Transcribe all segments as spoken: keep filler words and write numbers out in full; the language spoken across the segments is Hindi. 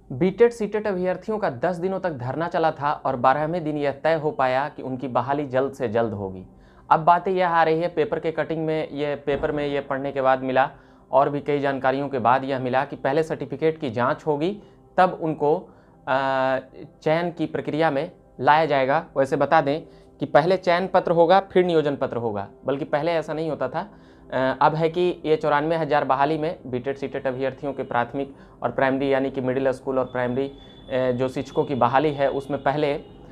बीटेट सीटेट अभ्यर्थियों का दस दिनों तक धरना चला था और बारहवें दिन यह तय हो पाया कि उनकी बहाली जल्द से जल्द होगी। अब बातें यह आ रही है, पेपर के कटिंग में ये पेपर में ये पढ़ने के बाद मिला और भी कई जानकारियों के बाद यह मिला कि पहले सर्टिफिकेट की जांच होगी, तब उनको चयन की प्रक्रिया में लाया जाएगा। वैसे बता दें कि पहले चयन पत्र होगा फिर नियोजन पत्र होगा, बल्कि पहले ऐसा नहीं होता था। अब है कि ये चौरानवे हज़ार बहाली में बीटेट सीटेट अभ्यर्थियों के प्राथमिक और प्राइमरी यानी कि मिडिल स्कूल और प्राइमरी जो शिक्षकों की बहाली है उसमें पहले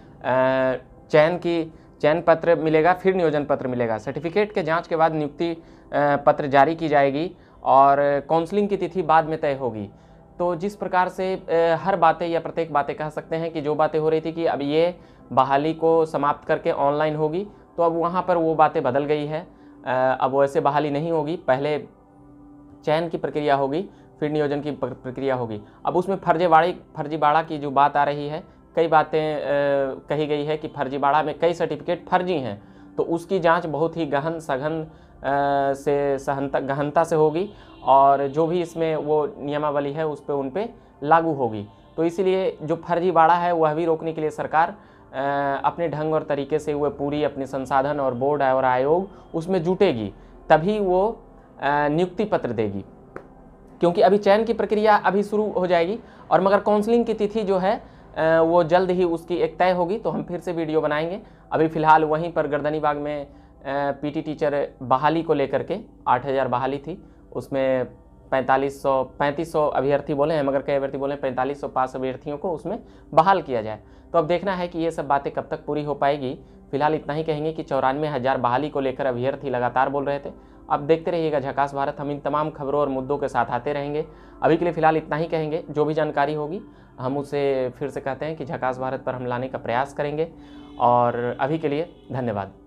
चयन की चयन पत्र मिलेगा, फिर नियोजन पत्र मिलेगा। सर्टिफिकेट के जांच के बाद नियुक्ति पत्र जारी की जाएगी और काउंसलिंग की तिथि बाद में तय होगी। तो जिस प्रकार से हर बातें या प्रत्येक बातें कह सकते हैं कि जो बातें हो रही थी कि अब ये बहाली को समाप्त करके ऑनलाइन होगी, तो अब वहाँ पर वो बातें बदल गई है। अब वैसे बहाली नहीं होगी, पहले चयन की प्रक्रिया होगी फिर नियोजन की प्रक्रिया होगी। अब उसमें फर्जीवाड़ी फर्जीवाड़ा की जो बात आ रही है, कई बातें कही गई है कि फर्जीवाड़ा में कई सर्टिफिकेट फर्जी हैं, तो उसकी जांच बहुत ही गहन सघन से सहनता गहनता से होगी और जो भी इसमें वो नियमावली है उस पर उन पर लागू होगी। तो इसीलिए जो फर्जीवाड़ा है वह भी रोकने के लिए सरकार अपने ढंग और तरीके से वह पूरी अपने संसाधन और बोर्ड और आयोग उसमें जुटेगी, तभी वो नियुक्ति पत्र देगी। क्योंकि अभी चयन की प्रक्रिया अभी शुरू हो जाएगी और मगर काउंसलिंग की तिथि जो है वो जल्द ही उसकी एक तय होगी, तो हम फिर से वीडियो बनाएंगे। अभी फ़िलहाल वहीं पर गर्दनीबाग में पीटी टीचर बहाली को लेकर के आठ हज़ार बहाली थी, उसमें पैंतालीस सौ पैंतीस सौ अभ्यर्थी बोले हैं, मगर कई अभ्यर्थी बोले पैंतालीस सौ पास अभ्यर्थियों को उसमें बहाल किया जाए। तो अब देखना है कि ये सब बातें कब तक पूरी हो पाएगी। फिलहाल इतना ही कहेंगे कि चौरानवे हज़ार बहाली को लेकर अभ्यर्थी लगातार बोल रहे थे। अब देखते रहिएगा झकास भारत, हम इन तमाम खबरों और मुद्दों के साथ आते रहेंगे। अभी के लिए फ़िलहाल इतना ही कहेंगे, जो भी जानकारी होगी हम उसे फिर से कहते हैं कि झकास भारत पर हम लाने का प्रयास करेंगे। और अभी के लिए धन्यवाद।